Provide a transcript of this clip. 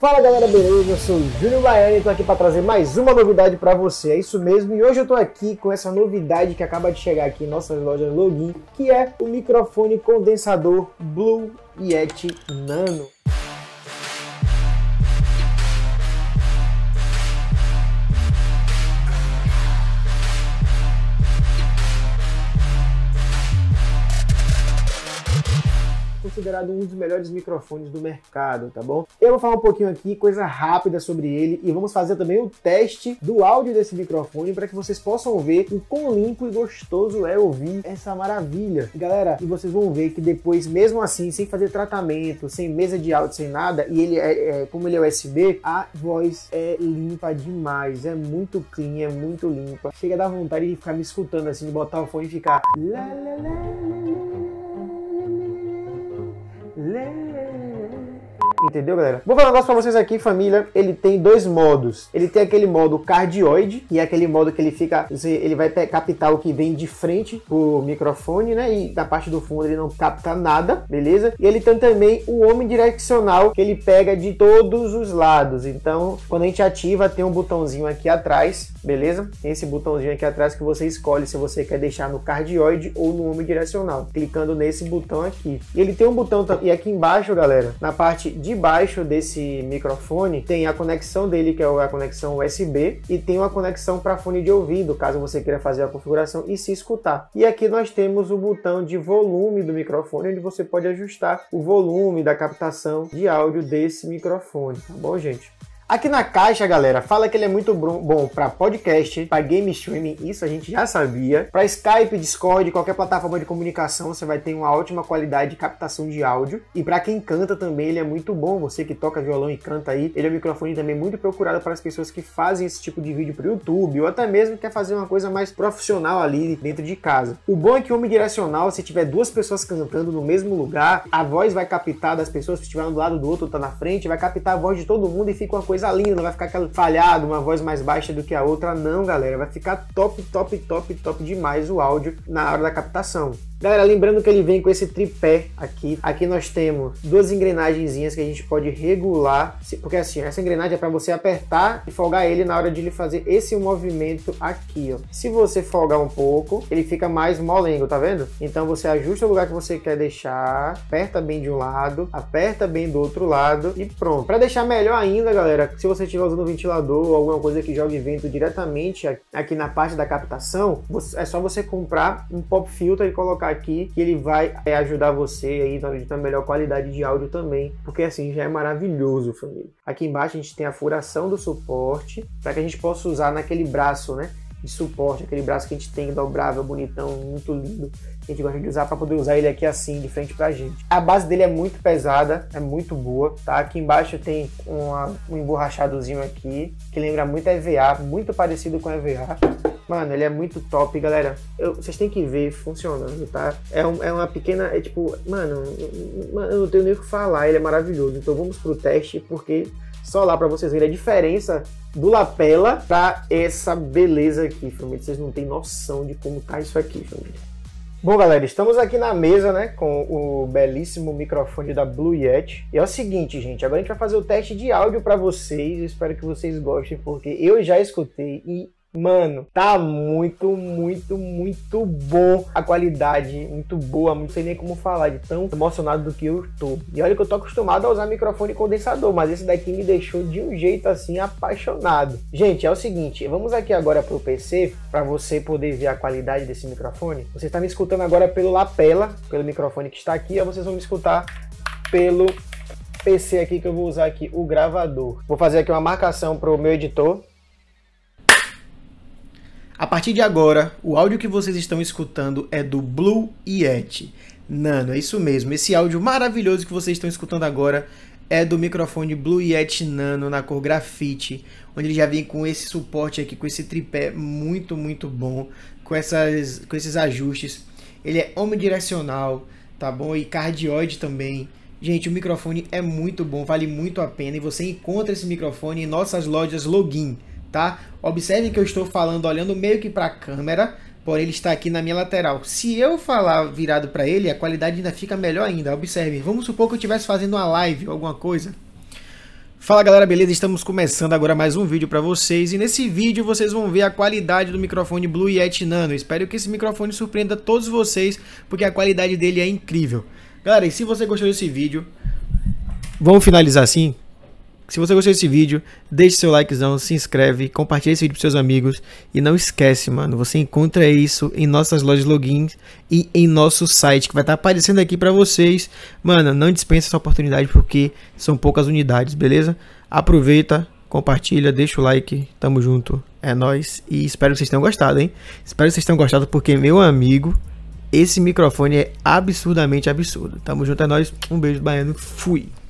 Fala galera, beleza? Eu sou o Júnior Baiano e estou aqui para trazer mais uma novidade para você. É isso mesmo, e hoje eu estou aqui com essa novidade que acaba de chegar aqui em nossas lojas Login, que é o microfone condensador Blue Yeti Nano. Considerado um dos melhores microfones do mercado, tá bom? Eu vou falar um pouquinho aqui, coisa rápida sobre ele, e vamos fazer também o teste do áudio desse microfone para que vocês possam ver o quão limpo e gostoso é ouvir essa maravilha. E galera, e vocês vão ver que depois, mesmo assim, sem fazer tratamento, sem mesa de áudio, sem nada, e ele como ele é USB, a voz é limpa demais, é muito clean, é muito limpa. Chega a dar vontade de ficar me escutando assim, de botar o fone e ficar entendeu, galera? Vou falar um negócio pra vocês aqui, família. Ele tem dois modos. Ele tem aquele modo cardioide, que é aquele modo que ele vai captar o que vem de frente pro microfone, né? E na parte do fundo ele não capta nada, beleza? E ele tem também o omnidirecional, que ele pega de todos os lados. Então, quando a gente ativa, tem um botãozinho aqui atrás, beleza? Tem esse botãozinho aqui atrás que você escolhe se você quer deixar no cardioide ou no omnidirecional, clicando nesse botão aqui. E ele tem um botão, e aqui embaixo, galera, na parte de baixo desse microfone tem a conexão dele, que é a conexão USB, e tem uma conexão para fone de ouvido, caso você queira fazer a configuração e se escutar. E aqui nós temos o botão de volume do microfone, onde você pode ajustar o volume da captação de áudio desse microfone, tá bom, gente? Aqui na caixa, galera, fala que ele é muito bom para podcast, para game streaming, isso a gente já sabia. Para Skype, Discord, qualquer plataforma de comunicação, você vai ter uma ótima qualidade de captação de áudio. E para quem canta também, ele é muito bom. Você que toca violão e canta aí, ele é um microfone também muito procurado para as pessoas que fazem esse tipo de vídeo para o YouTube, ou até mesmo quer fazer uma coisa mais profissional ali dentro de casa. O bom é que o omnidirecional, se tiver duas pessoas cantando no mesmo lugar, a voz vai captar das pessoas, se estiver um do lado do outro ou tá na frente, vai captar a voz de todo mundo e fica uma coisa linda, não vai ficar aquela falhado, uma voz mais baixa do que a outra, não, galera, vai ficar top demais o áudio na hora da captação. Galera, lembrando que ele vem com esse tripé aqui. Aqui nós temos duas engrenagenzinhas que a gente pode regular, porque assim, essa engrenagem é para você apertar e folgar ele na hora de ele fazer esse movimento aqui, ó. Se você folgar um pouco, ele fica mais molengo, tá vendo? Então você ajusta o lugar que você quer deixar, aperta bem de um lado, aperta bem do outro lado e pronto. Para deixar melhor ainda, galera, se você estiver usando um ventilador ou alguma coisa que jogue vento diretamente aqui na parte da captação, é só você comprar um pop filter e colocar aqui, que ele vai ajudar você aí na hora de ter uma melhor qualidade de áudio também, porque assim já é maravilhoso, família. Aqui embaixo a gente tem a furação do suporte, para que a gente possa usar naquele braço, né, de suporte, aquele braço que a gente tem dobrável, bonitão, muito lindo, que a gente gosta de usar para poder usar ele aqui assim, de frente pra gente. A base dele é muito pesada, é muito boa, tá? Aqui embaixo tem um emborrachadozinho aqui, que lembra muito EVA, muito parecido com EVA. Mano, ele é muito top, galera. Vocês têm que ver funcionando, tá? É uma pequena... É tipo... Mano, eu não tenho nem o que falar. Ele é maravilhoso. Então vamos pro teste, porque só lá pra vocês verem a diferença do lapela pra essa beleza aqui, família. Vocês não têm noção de como tá isso aqui, família. Bom, galera, estamos aqui na mesa, né, com o belíssimo microfone da Blue Yeti. E é o seguinte, gente, agora a gente vai fazer o teste de áudio pra vocês. Eu espero que vocês gostem, porque eu já escutei e... mano, tá muito bom a qualidade, muito boa, não sei nem como falar, de tão emocionado do que eu tô. E olha que eu tô acostumado a usar microfone condensador, mas esse daqui me deixou de um jeito assim apaixonado. Gente, é o seguinte, vamos aqui agora pro PC, para você poder ver a qualidade desse microfone. Você está me escutando agora pelo lapela, pelo microfone que está aqui, ou vocês vão me escutar pelo PC aqui, que eu vou usar aqui o gravador. Vou fazer aqui uma marcação pro meu editor. A partir de agora, o áudio que vocês estão escutando é do Blue Yeti Nano, é isso mesmo. Esse áudio maravilhoso que vocês estão escutando agora é do microfone Blue Yeti Nano na cor grafite, onde ele já vem com esse suporte aqui, com esse tripé muito bom, com esses ajustes. Ele é omnidirecional, tá bom? E cardioide também. Gente, o microfone é muito bom, vale muito a pena, e você encontra esse microfone em nossas lojas Login. Tá? Observe que eu estou falando olhando meio que para a câmera, porém ele está aqui na minha lateral. Se eu falar virado para ele, a qualidade ainda fica melhor ainda. Observe, vamos supor que eu estivesse fazendo uma live ou alguma coisa. Fala galera, beleza? Estamos começando agora mais um vídeo para vocês e nesse vídeo vocês vão ver a qualidade do microfone Blue Yeti Nano. Espero que esse microfone surpreenda todos vocês, porque a qualidade dele é incrível. Galera, e se você gostou desse vídeo, vamos finalizar assim? Se você gostou desse vídeo, deixe seu likezão, se inscreve, compartilha esse vídeo para seus amigos e não esquece, mano, você encontra isso em nossas lojas logins e em nosso site que vai estar aparecendo aqui para vocês. Mano, não dispensa essa oportunidade porque são poucas unidades, beleza? Aproveita, compartilha, deixa o like, tamo junto, é nóis e espero que vocês tenham gostado, hein? Espero que vocês tenham gostado porque, meu amigo, esse microfone é absurdamente absurdo. Tamo junto, é nóis, um beijo do baiano, fui!